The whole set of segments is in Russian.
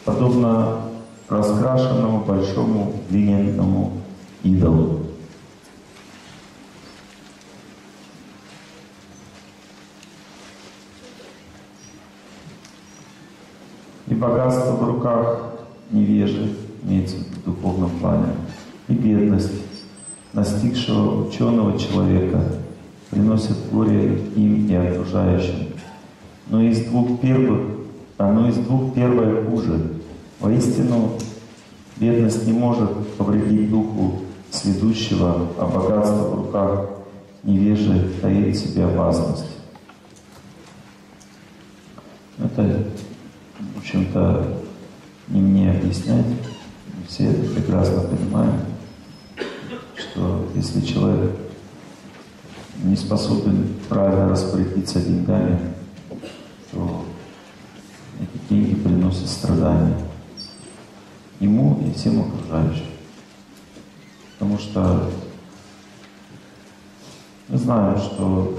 подобно раскрашенному большому глиняному идолу. И богатство в руках невежи, имеется в духовном плане, и бедность настигшего ученого человека приносит горе им и окружающим. Но из двух первое хуже. Воистину, бедность не может повредить духу сведущего, а богатство в руках невежи таит в себе опасность. Это, в общем-то, не мне объяснять. Мы все это прекрасно понимаем, что если человек не способен правильно распорядиться деньгами, то эти деньги приносят страдания ему и всем окружающим. Потому что мы знаем, что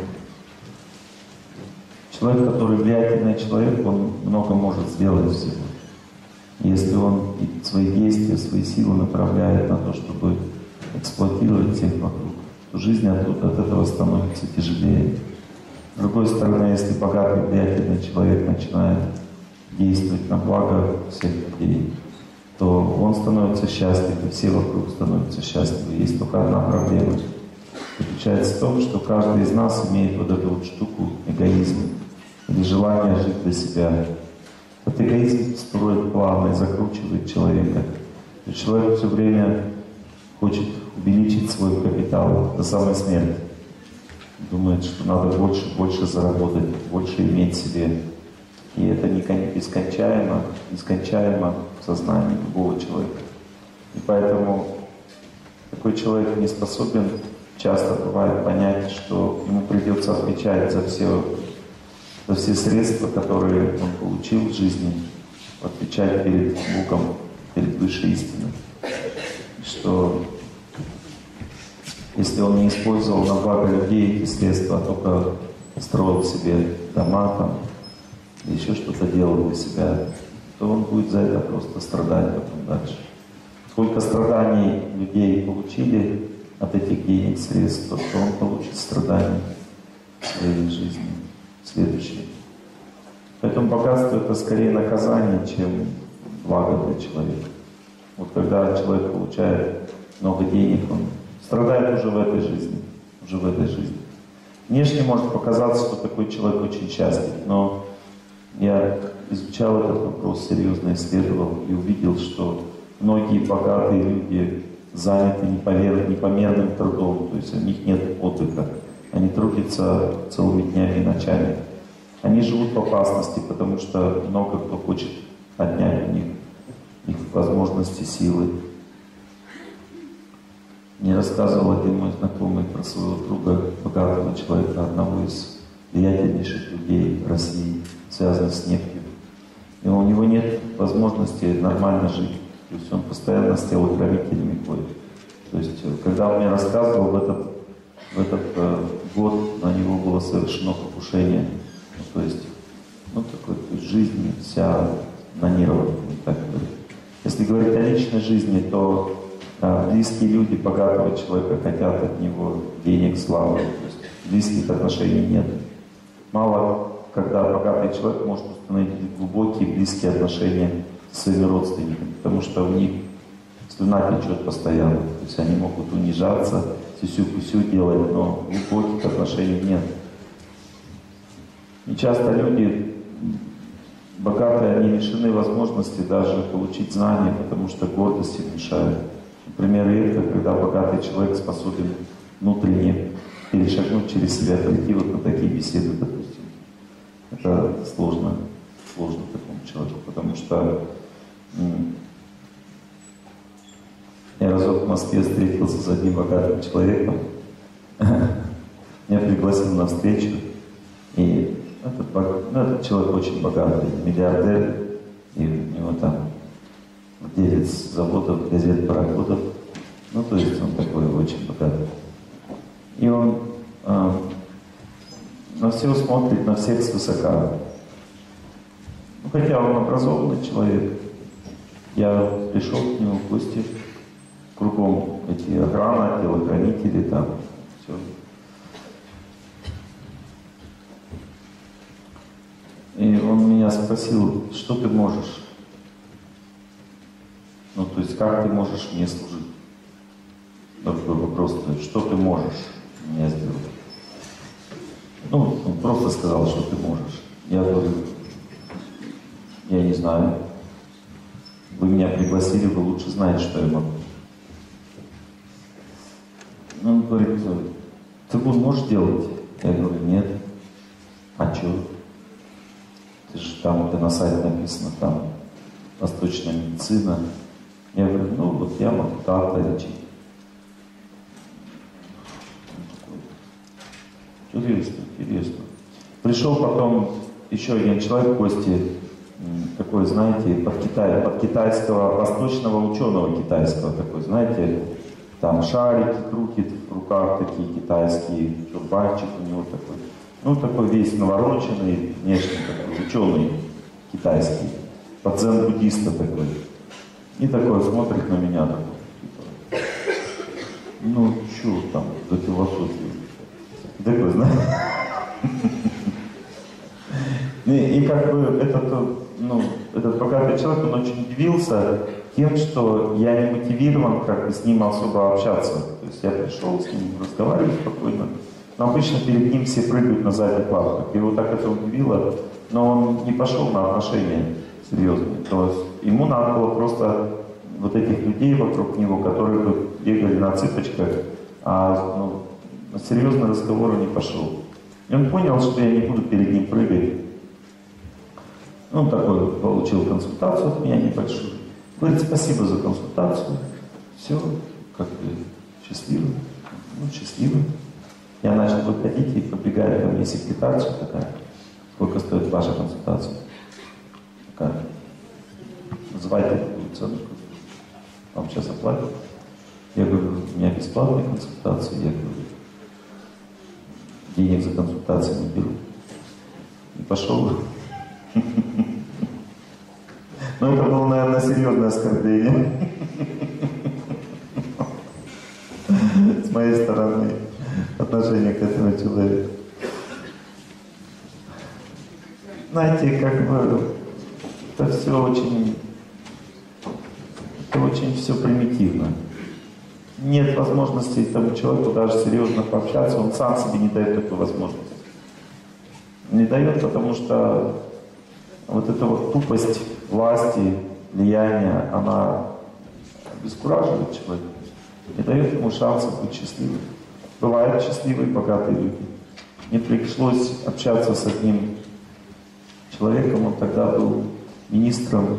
человек, который влиятельный человек, он много может сделать всего. Если он свои действия, свои силы направляет на то, чтобы эксплуатировать всех вокруг, то жизнь от этого становится тяжелее. С другой стороны, если богатый, влиятельный человек начинает действовать на благо всех людей, то он становится счастлив, и все вокруг становятся счастливы. Есть только одна проблема. Заключается в том, что каждый из нас имеет вот эту вот штуку эгоизма или желание жить для себя. Этот эгоизм строит планы и закручивает человека. И человек все время хочет увеличить свой капитал до самой смерти. Думает, что надо больше заработать, больше иметь себе. И это нескончаемо в сознании любого человека. И поэтому такой человек не способен часто бывает понять, что ему придется отвечать за все средства, которые он получил в жизни, отвечать перед Богом, перед высшей истиной. Что если он не использовал на благо людей эти средства, а только строил себе дома там, или еще что-то делал для себя, то он будет за это просто страдать потом дальше. Сколько страданий людей получили от этих денег, средств, то он получит страдания в своей жизни следующей. Поэтому богатство — это скорее наказание, чем благо для человека. Вот когда человек получает много денег, он страдает уже в этой жизни. Внешне может показаться, что такой человек очень счастлив, но я изучал этот вопрос, серьезно исследовал и увидел, что многие богатые люди заняты непомерным трудом, то есть у них нет отдыха. Они трудятся целыми днями и ночами. Они живут в опасности, потому что много кто хочет отнять у них их возможности, силы. Мне рассказывал один мой знакомый про своего друга, богатого человека, одного из влиятельнейших людей России, связанных с нефтью. И у него нет возможности нормально жить. То есть он постоянно с телохранителями ходит. То есть, когда он мне рассказывал, в этот год на него было совершено покушение. То есть жизнь вся на нервах, так говорить. Если говорить о личной жизни, то близкие люди богатого человека хотят от него денег, славы. То есть близких отношений нет. Мало когда богатый человек может установить глубокие, близкие отношения с своими родственниками, потому что у них слюна течет постоянно. То есть они могут унижаться, сюсю-пусю делать, но глубоких отношений нет. И часто люди богатые, они лишены возможности даже получить знания, потому что гордость им мешает. Например, редко, когда богатый человек способен внутренне перешагнуть через себя, прийти вот на такие беседы, допустим. Это сложно такому человеку, потому что я разок в Москве встретился с одним богатым человеком, меня пригласил на встречу, и этот человек очень богатый, миллиардер, и у него там владелец заводов, газет, пароходов, то есть он такой очень богатый. И он на все смотрит, на всех свысока. Хотя он образованный человек, Я пришел к нему в гости, кругом эти охрана, телохранители, там, все. И он меня спросил, что ты можешь? Ну, то есть, как ты можешь мне служить? Такой вопрос, что ты можешь мне сделать? Ну, он просто сказал, что ты можешь. Я говорю, я не знаю. Вы меня пригласили, вы лучше знаете, что я могу. Он говорит, ты можешь делать? Я говорю, нет. А что? Ты же там, на сайте написано, там, восточная медицина. Я говорю, ну вот я могу так-то лечить. Интересно, интересно. Пришел потом еще один человек в гости, такой, знаете, под китайского, восточного ученого китайского, такой, знаете, там шарики крутит в руках такие китайские, чурбанчик у него такой. Ну, такой весь навороченный, внешне такой, ученый китайский, дзен-буддиста такой. И такой смотрит на меня, такой, типа, ну, что там, за философию? Такой, знаешь? И как бы этот богатый человек, он очень удивился тем, что я не мотивирован как бы с ним особо общаться. То есть я пришел с ним, разговариваю спокойно. Но обычно перед ним все прыгают на задних лапках. Его так это удивило, но он не пошел на отношения серьезные. То есть ему надо было просто вот этих людей вокруг него, которые бы бегали на цыпочках, а на серьезный разговор он не пошел. И он понял, что я не буду перед ним прыгать. Он такой получил консультацию от меня небольшую. Говорит, спасибо за консультацию. Все, как бы счастливо. Ну, счастливо. Я начал выходить и побегает ко мне секретарша такая. Сколько стоит ваша консультация? Такая. Называйте такую цену. Вам сейчас оплатят. Я говорю, у меня бесплатная консультация. Я говорю, денег за консультацию не беру. И пошел. Но это было, наверное, серьезное оскорбление. С моей стороны. Отношение к этому человеку. Знаете, как бы это очень все примитивно. Нет возможности тому человеку даже серьезно пообщаться, он сам себе не дает такую возможность. Не дает, потому что вот эта вот тупость власти, влияния, она обескураживает человека, не дает ему шанса быть счастливым. Бывают счастливые, богатые люди. Мне пришлось общаться с одним человеком, он тогда был министром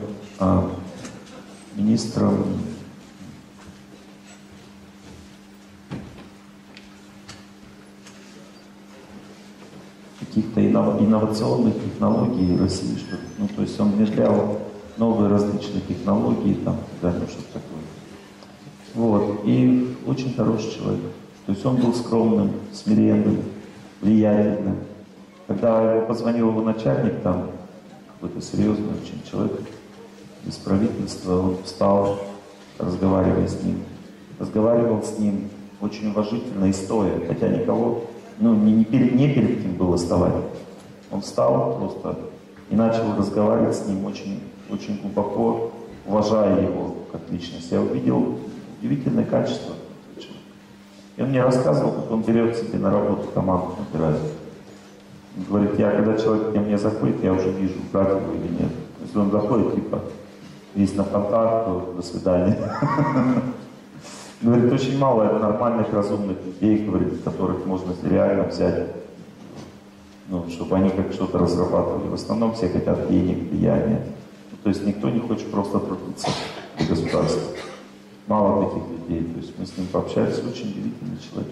каких-то инновационных технологий России, что-то. Ну, то есть он внедрял новые различные технологии, там, что-то такое. Вот. И очень хороший человек. То есть он был скромным, смиренным, влиятельным. Когда позвонил его начальник, там, какой-то серьезный очень человек из правительства, он встал, разговаривал с ним очень уважительно и стоя, хотя никого, не перед кем было вставать. Он встал просто и начал разговаривать с ним очень, очень глубоко, уважая его как личность. Я увидел удивительное качество. И он мне рассказывал, как он берет себе на работу команду, набирает. Он говорит, когда человек ко мне заходит, я уже вижу, брать его или нет. Если он заходит, типа, весь на фонтан, то до свидания. Говорит, очень мало нормальных, разумных людей, говорит, которых можно реально взять, чтобы они как что-то разрабатывали. В основном все хотят денег, влияния. То есть никто не хочет просто трудиться для государства. Мало таких людей. То есть мы с ним пообщались, очень удивительный человек.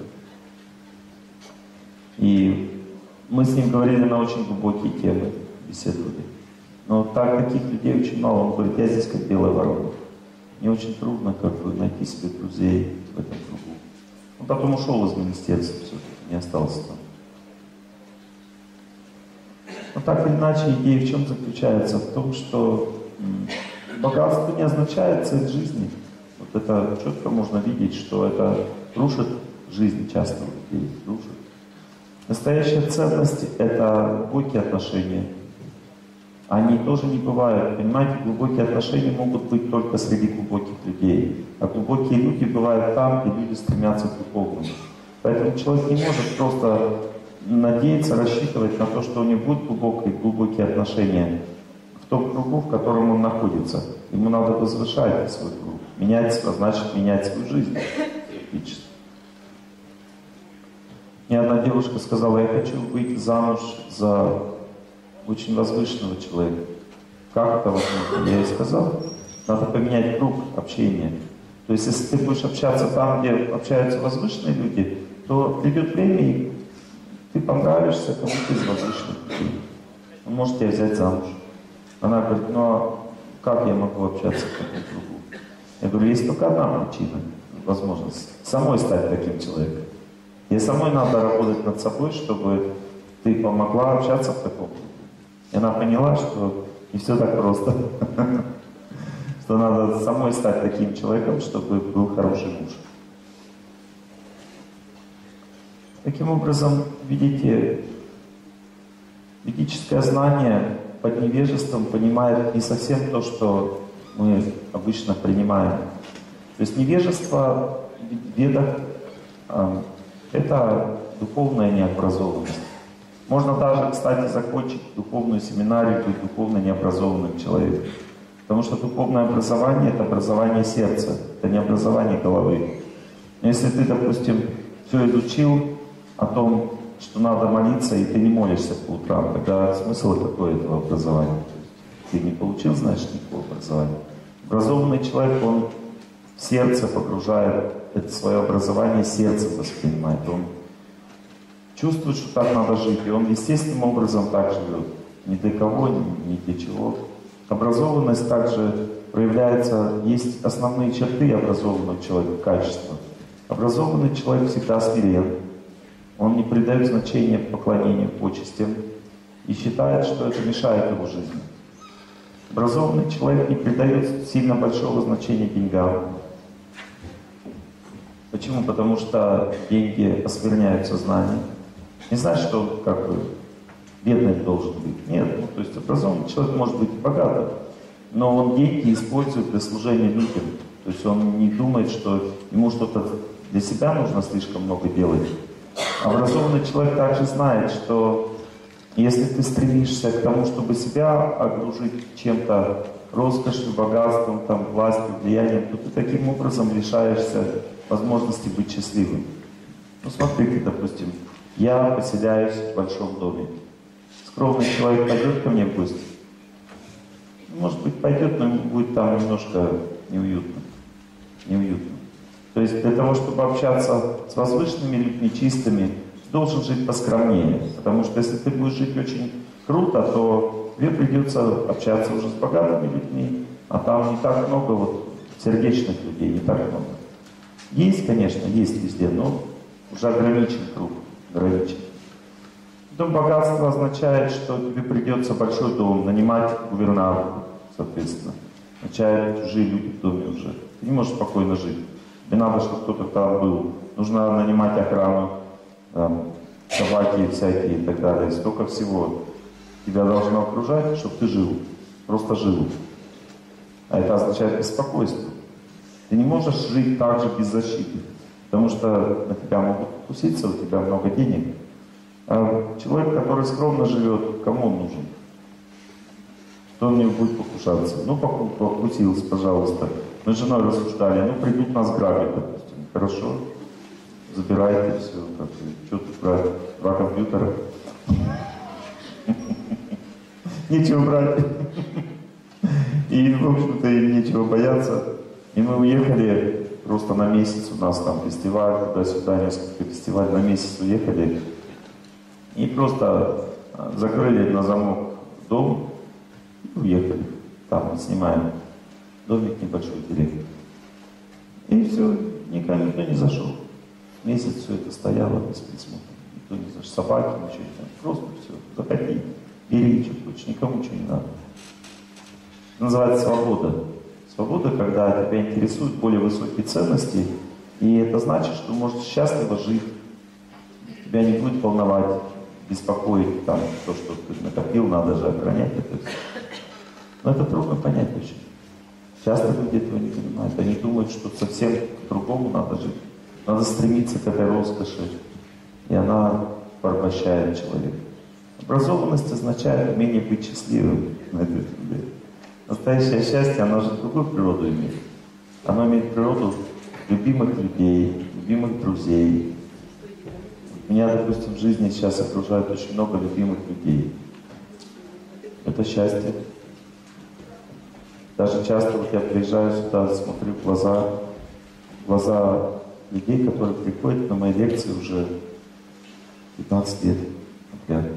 И мы с ним говорили на очень глубокие темы, беседовали. Но таких людей очень мало. Он говорит, я здесь как белая ворона. Мне очень трудно найти себе друзей в этом кругу. Он потом ушел из министерства все-таки, не остался там. Но так или иначе, идея в чем заключается? В том, что богатство не означает цель жизни. Вот это четко можно видеть, что это рушит жизнь часто людей, рушит. Настоящая ценность — это глубокие отношения. Они тоже не бывают. Понимаете, глубокие отношения могут быть только среди глубоких людей. А глубокие люди бывают там, где люди стремятся к духовному. Поэтому человек не может просто надеяться, рассчитывать на то, что у него будут глубокие отношения в том кругу, в котором он находится. Ему надо возвышать свой круг. Менять, значит менять свою жизнь. Мне одна девушка сказала: я хочу выйти замуж за очень возвышенного человека. Как это возможно? Я ей сказал: надо поменять круг общения. То есть, если ты будешь общаться там, где общаются возвышенные люди, то придет время, и ты понравишься кому-то из возвышенных людей. Он может тебя взять замуж. Она говорит: ну а как я могу общаться в таком кругу? Я говорю: есть только одна причина, возможность. Самой стать таким человеком. Ей самой надо работать над собой, чтобы ты помогла общаться в таком кругу. И она поняла, что не все так просто. Что надо самой стать таким человеком, чтобы был хороший муж. Таким образом, видите, ведическое знание под невежеством понимает не совсем то, что мы обычно принимаем. То есть невежество в ведах это духовная необразованность. Можно даже, кстати, закончить духовную семинарию, быть духовно необразованным человеком. Потому что духовное образование — это образование сердца, это не образование головы. Но если ты, допустим, все изучил о том, что надо молиться, и ты не молишься по утрам, тогда смысл какой этого образования? Ты не получил, значит, никакого образования. Образованный человек, он в сердце погружает это свое образование, сердцем воспринимает. Он чувствует, что так надо жить, и он естественным образом так живет. Ни для кого, ни для чего. Образованность также проявляется, есть основные черты образованного человека, качества. Образованный человек всегда смирен. Он не придает значения поклонению, почестям и считает, что это мешает его жизни. Образованный человек не придает сильно большого значения деньгам. Почему? Потому что деньги оскверняют сознание. Не значит, что как бы бедный должен быть. Нет, то есть образованный человек может быть богатым, но он деньги использует для служения людям. То есть он не думает, что ему что-то для себя нужно слишком много делать. Образованный человек также знает, что если ты стремишься к тому, чтобы себя окружить чем-то, роскошью, богатством, там, властью, влиянием, то ты таким образом лишаешься возможности быть счастливым. Ну смотрите, допустим, я поселяюсь в большом доме. Скромный человек пойдет ко мне в гости? Может быть, пойдет, но ему будет там немножко неуютно. То есть для того, чтобы общаться с возвышенными людьми, чистыми, должен жить поскромнее. Потому что если ты будешь жить очень круто, то тебе придется общаться уже с богатыми людьми, а там не так много вот сердечных людей, не так много. Есть, конечно, есть везде, но уже ограничен круг, ограничен. Дом богатства означает, что тебе придется большой дом нанимать гувернантку, соответственно. Означает, чужие люди в доме уже. Ты не можешь спокойно жить. Тебе надо, чтобы кто-то там был. Нужно нанимать охрану, собаки всякие и так далее. Столько всего тебя должно окружать, чтобы ты жил. Просто жил. А это означает беспокойство. Ты не можешь жить так же без защиты. Потому что на тебя могут покуситься, у тебя много денег. А человек, который скромно живет, кому он нужен? Кто на него будет покушаться? Ну, покусился, пожалуйста. Мы с женой рассуждали, ну, придут нас грабить, допустим. Хорошо, забирайте все. Что тут брать? Два компьютера. Нечего брать. И, в общем-то, им нечего бояться. И мы уехали просто на месяц, у нас там фестиваль, туда-сюда, несколько фестивалей, на месяц уехали. И просто закрыли на замок дом и уехали. Там мы снимаем домик небольшой, деревню. И все, никто не зашел. Месяц все это стояло без присмотра. Никто не зашел. Собаки, ничего не надо. Просто все, заходи, бери, что хочешь, никому ничего не надо. Это называется свобода. Свобода, когда тебя интересуют более высокие ценности, и это значит, что можешь счастливо жить, тебя не будет волновать, беспокоить там, то, что ты накопил, надо же охранять это все. Но это трудно понять очень. Часто люди этого не понимают. Они думают, что совсем по-другому надо жить. Надо стремиться к этой роскоши, и она порабощает человека. Образованность означает умение быть счастливым на этой земле. Настоящее счастье, оно же другую природу имеет. Оно имеет природу любимых людей, любимых друзей. Меня, допустим, в жизни сейчас окружает очень много любимых людей. Это счастье. Даже часто вот я приезжаю сюда, смотрю в глаза людей, которые приходят на мои лекции уже 15 лет, например.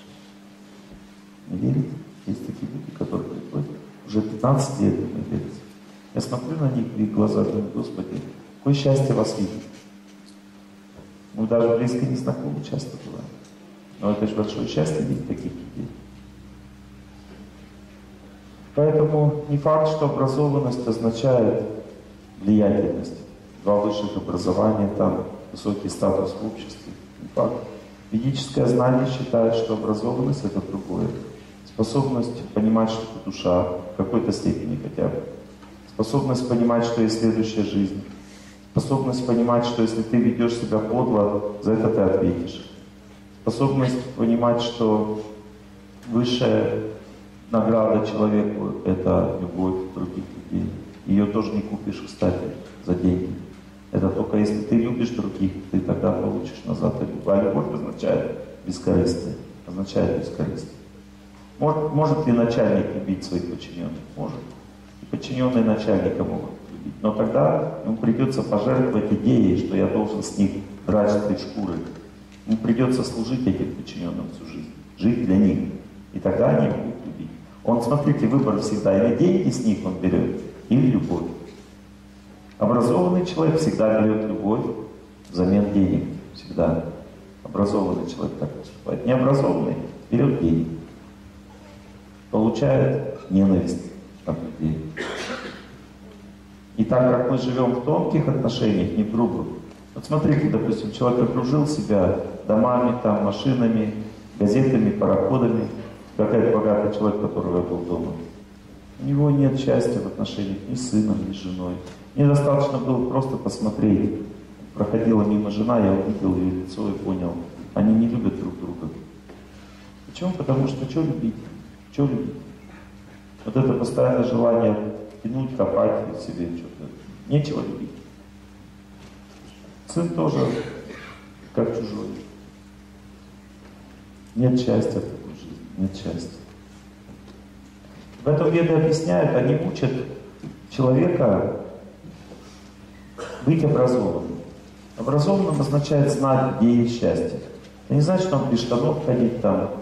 Не верите? Есть такие люди, которые приходят уже 15 лет на мои лекции. Я смотрю на них в их глаза, думаю, Господи, какое счастье вас видеть. Мы даже близко не знакомы часто бываем. Но это же большое счастье видеть таких людей. Поэтому не факт, что образованность означает влиятельность. 2 высших образования, там высокий статус в обществе. Не факт. Ведическое знание считает, что образованность — это другое. Способность понимать, что ты душа, в какой-то степени хотя бы. Способность понимать, что есть следующая жизнь. Способность понимать, что если ты ведешь себя подло, за это ты ответишь. Способность понимать, что высшая награда человеку — это любовь других людей. Ее тоже не купишь, кстати, за деньги. Это только если ты любишь других, ты тогда получишь назад любовь. А любовь означает бескорыстие. Означает бескорыстие. Может ли начальник любить своих подчиненных? Может. И подчиненные начальника могут любить. Но тогда ему придется пожертвовать идеей, что я должен с них драть 3 шкуры. Ему придется служить этим подчиненным всю жизнь. Жить для них. И тогда они будут любить. Он, смотрите, выбор всегда. Или деньги с них он берет, или любовь. Образованный человек всегда берет любовь взамен денег. Всегда. Образованный человек так поступает. Необразованный берет деньги. Получает ненависть от людей. И так как мы живем в тонких отношениях, не в грубых. Вот смотрите, допустим, человек окружил себя домами, там, машинами, газетами, пароходами. Какой-то богатый человек, которого я был дома. У него нет счастья в отношениях ни с сыном, ни с женой. Мне достаточно было просто посмотреть. Проходила мимо жена, я увидел ее лицо и понял, они не любят друг друга. Почему? Потому что что любить? Что любить? Вот это постоянное желание тянуть, копать в себе что-то. Нечего любить. Сын тоже как чужой. Нет счастья в такой жизни, нет счастья. В этом веды объясняют, они учат человека быть образованным. Образованным означает знать, где есть счастье. Это не значит, что нам без штанов ходить там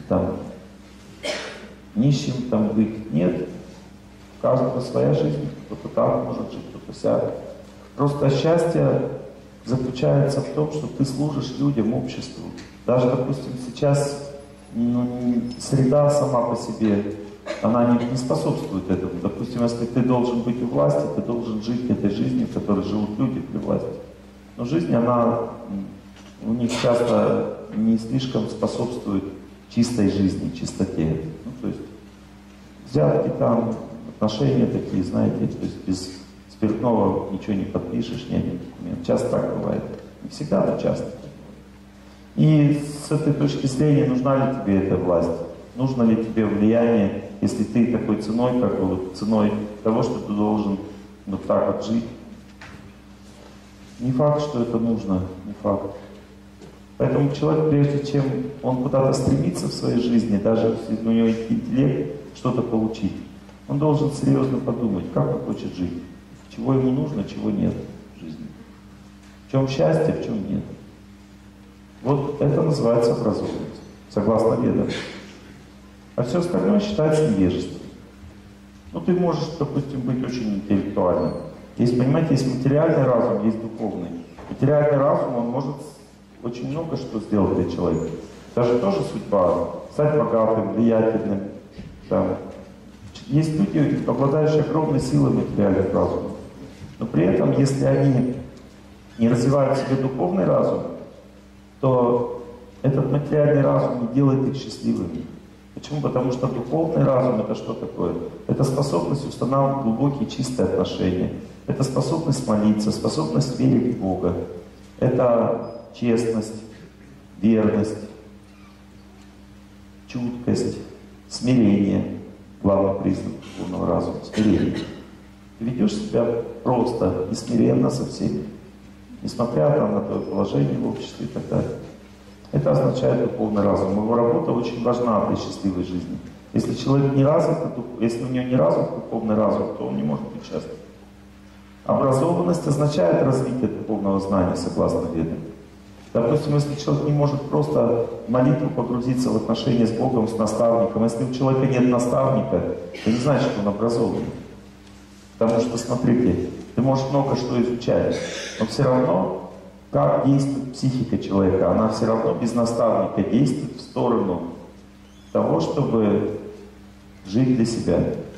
нищим там быть. Нет. У каждого своя жизнь. Кто-то так может жить, кто-то сяк. Просто счастье заключается в том, что ты служишь людям, обществу. Даже, допустим, сейчас среда сама по себе, она не способствует этому. Допустим, если ты должен быть у власти, ты должен жить этой жизнью, в которой живут люди при власти. Но жизнь, она у них часто не слишком способствует чистой жизни, чистоте. Ну, то есть взятки там, отношения такие, знаете, то есть без спиртного ничего не подпишешь, нет документов. Часто так бывает. Не всегда, но часто. И с этой точки зрения, нужна ли тебе эта власть? Нужно ли тебе влияние, если ты такой ценой, как бы вот ценой того, что ты должен вот так вот жить? Не факт, что это нужно, не факт. Поэтому человек, прежде чем он куда-то стремится в своей жизни, даже если у него есть интеллект, что-то получить, он должен серьезно подумать, как он хочет жить, чего ему нужно, чего нет в жизни. В чем счастье, в чем нет. Вот это называется образованность, согласно ведам. А все остальное считается невежеством. Ну, ты можешь, допустим, быть очень интеллектуальным. Есть, понимаете, есть материальный разум, есть духовный. Материальный разум, он может очень много что сделать для человека. Даже тоже судьба. Стать богатым, влиятельным, там, Есть люди, обладающие огромной силой материальных разумов, но при этом, если они не развивают в себе духовный разум, то этот материальный разум не делает их счастливыми. Почему? Потому что духовный разум — это что такое? Это способность устанавливать глубокие чистые отношения. Это способность молиться, способность верить в Бога. Это честность, верность, чуткость, смирение. Главный признак духовного разума — смирение. Ты ведешь себя просто и смиренно со всеми, несмотря там, на твое положение в обществе и так далее. Это означает духовный разум. Его работа очень важна для счастливой жизни. Если человек не развит, если у него не развит духовный разум, то он не может быть счастлив. Образованность означает развитие духовного знания, согласно Ведам. Допустим, если человек не может просто в молитву погрузиться в отношения с Богом, с наставником, если у человека нет наставника, это не значит, что он образованный. Потому что, смотрите, ты можешь много что изучать, но все равно, как действует психика человека, она все равно без наставника действует в сторону того, чтобы жить для себя.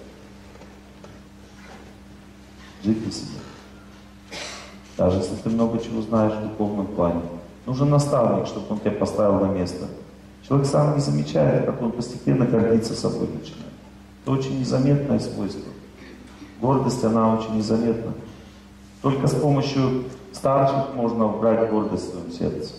Жить для себя. Даже если ты много чего знаешь в духовном плане. Нужен наставник, чтобы он тебя поставил на место. Человек сам не замечает, как он постепенно гордиться собой начинает. Это очень незаметное свойство. Гордость, она очень незаметна. Только с помощью старших можно убрать гордость в своем сердце.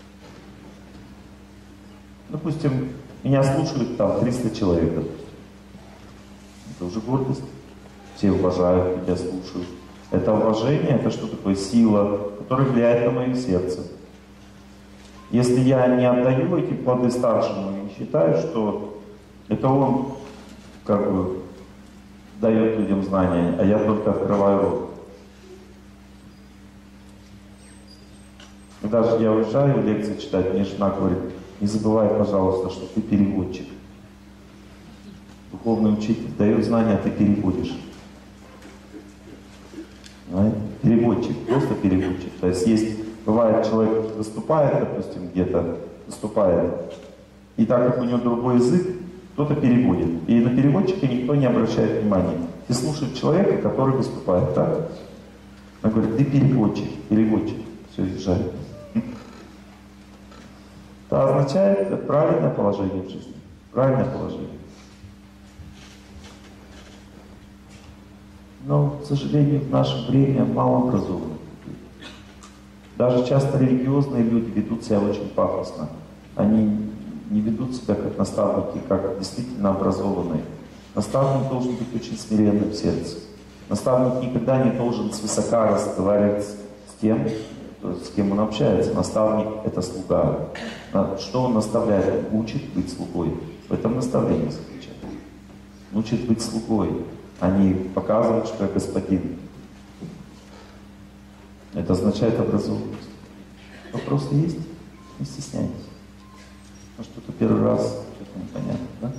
Допустим, меня слушают там 300 человек, допустим. Это уже гордость. Все уважают тебя, слушают. Это уважение, это что такое? Сила, которая влияет на мое сердце. Если я не отдаю эти плоды старшему и считаю, что это он как бы дает людям знания, а я только открываю рот. И даже я уезжаю лекции читать, мне жена говорит: не забывай, пожалуйста, что ты переводчик. Духовный учитель дает знания, а ты переводишь. Переводчик, просто переводчик. То есть бывает, человек выступает, допустим, где-то выступает, и так как у него другой язык, кто-то переводит. И на переводчика никто не обращает внимания. Ты слушаешь человека, который выступает, так? Он говорит: ты переводчик, переводчик. Все, езжай. Это означает правильное положение в жизни. Правильное положение. Но, к сожалению, в наше время мало образованных. Даже часто религиозные люди ведут себя очень пафосно. Они не ведут себя как наставники, как действительно образованные. Наставник должен быть очень смиренным в сердце. Наставник никогда не должен свысока разговаривать с тем, с кем он общается. Наставник — это слуга. Что он наставляет? Он учит быть слугой. В этом наставлении заключается. Он учит быть слугой, а не показывать, что я господин. Это означает образованность. Вопросы есть? Не стесняйтесь. Может, что-то первый раз что-то непонятно, да?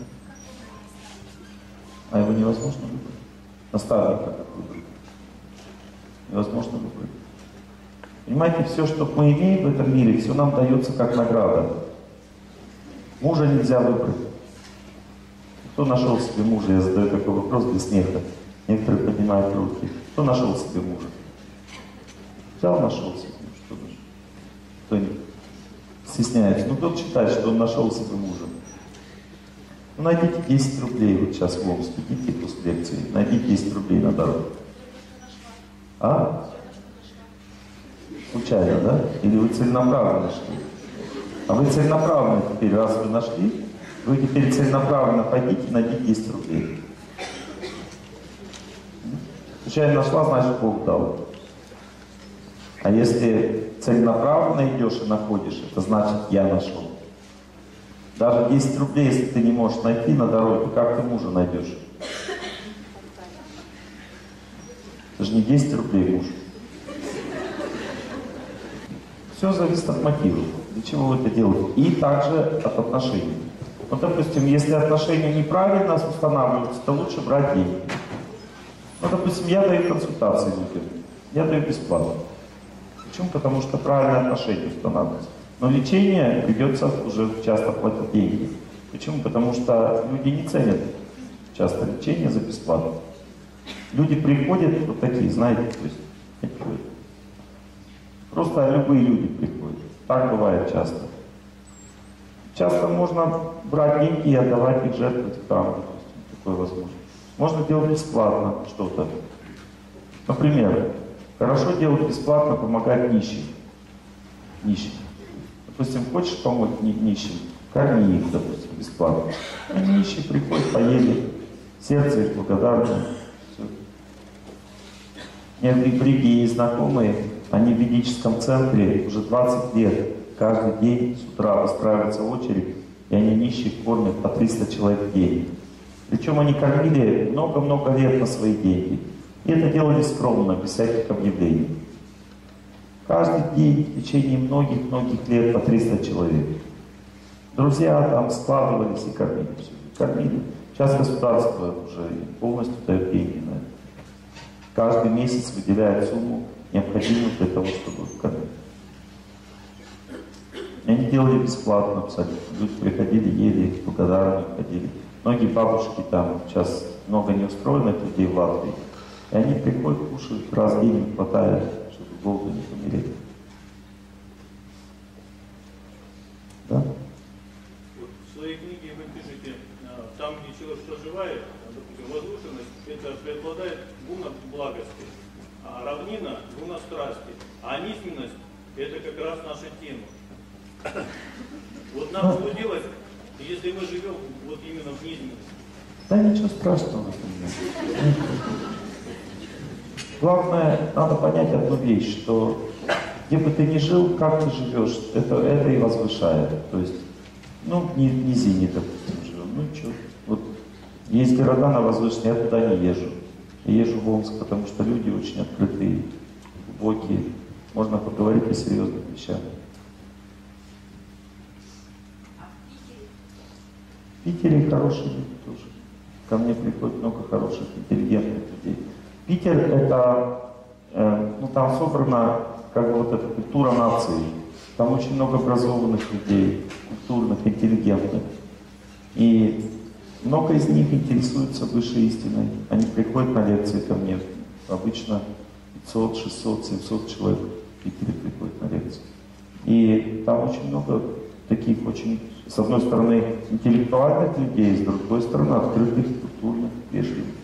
А его невозможно выбрать. Наставника как выбрать. Невозможно выбрать. Понимаете, все, что мы имеем в этом мире, все нам дается как награда. Мужа нельзя выбрать. Кто нашел себе мужа? Я задаю такой вопрос для смеха. Некоторые поднимают руки. Кто нашел себе мужа? Взял, нашел себе мужа. Что даже? Кто-нибудь стесняется. Ну, кто-то считает, что он нашел себе мужа. Ну, найдите 10 рублей вот сейчас в Омске. Идите после лекции. Найдите 10 рублей на дорогу. А? Случайно, да? Или вы целенаправленно нашли? А вы целенаправленно теперь, раз вы нашли, вы теперь целенаправленно пойдите и найдите 10 рублей. Случайно нашла, значит, Бог дал. А если целенаправленно идешь и находишь, это значит, я нашел. Даже 10 рублей, если ты не можешь найти на дороге, как ты мужа найдешь? Это же не 10 рублей муж. Все зависит от мотивов. Для чего вы это делаете? И также от отношений. Вот, допустим, если отношения неправильно устанавливаются, то лучше брать деньги. Ну, допустим, я даю консультации людям. Я даю бесплатно. Почему? Потому что правильные отношения устанавливаются. Но лечение придется уже часто платить деньги. Почему? Потому что люди не ценят часто лечение за бесплатно. Люди приходят вот такие, знаете, то есть, просто любые люди приходят. Так бывает часто. Часто можно брать деньги и отдавать их, жертвовать в храм, допустим, такое возможно. Можно делать бесплатно что-то. Например, хорошо делать бесплатно, помогать нищим. Нищим. Допустим, хочешь помочь нищим, корми их, допустим, бесплатно. Они нищие приходят, поели, сердце их благодарно. Все. Некоторые бриги есть знакомые, они в ведическом центре уже 20 лет. Каждый день с утра выстраивается очередь, и они нищих кормят по 300 человек в день. Причем они кормили много-много лет на свои деньги. И это делали скромно, без всяких объявлений. Каждый день в течение многих-многих лет по 300 человек. Друзья там складывались и кормили. Все. Кормили. Сейчас государство уже полностью дает деньги на это. Каждый месяц выделяет сумму, необходимую для того, чтобы кормить. И они делали бесплатно абсолютно. Люди приходили, ели, благодарны, ходили. Многие бабушки там, сейчас много неустроенных людей в Латвии, и они приходят, кушают, раз в день хватает, чтобы голоду не помереть. Да? Вот в своей книге вы пишете, там, где человек проживает, допустим, возвышенность, это преобладает гуна благости, а равнина — гуна страсти, а низменность — это как раз наша тема. Вот нам что делать, если мы живем вот именно в низменности? Да ничего страшного в этом нет. Главное, надо понять одну вещь, что где бы ты ни жил, как ты живешь, это и возвышает. То есть, ну, в низине, допустим, живем, ну что, вот есть города на возвышенные, я туда не езжу. Я езжу в Омск, потому что люди очень открытые, глубокие, можно поговорить о серьезных вещах. В Питере хорошие люди тоже. Ко мне приходит много хороших, интеллигентных людей. Питер — это, ну там собрана как бы вот эта культура нации. Там очень много образованных людей, культурных, интеллигентных. И много из них интересуются высшей истиной. Они приходят на лекции ко мне. Обычно 500, 600, 700 человек в Питере приходят на лекции. И там очень много таких очень, с одной стороны, интеллектуальных людей, с другой стороны, открытых, культурных, вежливых.